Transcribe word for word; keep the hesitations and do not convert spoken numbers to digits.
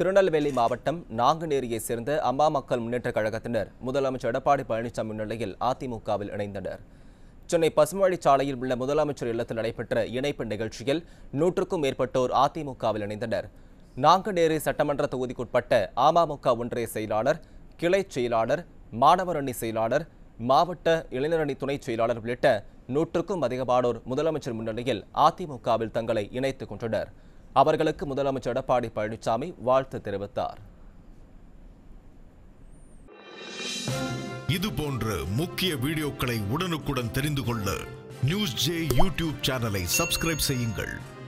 திருநெல்வேலி மாவட்டம் நாங்குநேரியைச் சேர்ந்த அம்மா மக்கள் முன்னேற்றக் கழகத்தினர் முதலமைச்சர் எடப்பாடி பழனிசாமி முன்னிலையில் அதிமுகவில் இணைந்தனர். சென்னை பசுமவழிச்சாலையில் உள்ள முதலமைச்சர் இல்லத்தில் நடைபெற்ற இணைப்பு நிகழ்ச்சியில் நூற்றுக்கும் மேற்பட்டோர் அதிமுகவில் இணைந்தனர். நாங்குநேரி சட்டமன்ற தொகுதிக்குட்பட்ட அமமுக ஒன்றிய செயலாளர், கிளை செயலாளர், மாணவர் அணி செயலாளர், மாவட்ட இளைஞரணி துணை செயலாளர் உள்ளிட்ட நூற்றுக்கும் அதிகமானோர் முதலமைச்சர் முன்னிலையில் அதிமுகவில் தங்களை இணைத்துக் கொண்டனர். அவர்களுக்கு முதலமைச்சர் எடப்பாடி பழனிசாமி வாழ்த்து தெரிவித்தார். இது போன்ற முக்கிய வீடியோக்களை உடனுக்குடன் தெரிந்து கொள்ள நியூஸ் ஜே யூடியூப் சேனலை சப்ஸ்கிரைப் செய்யுங்கள்.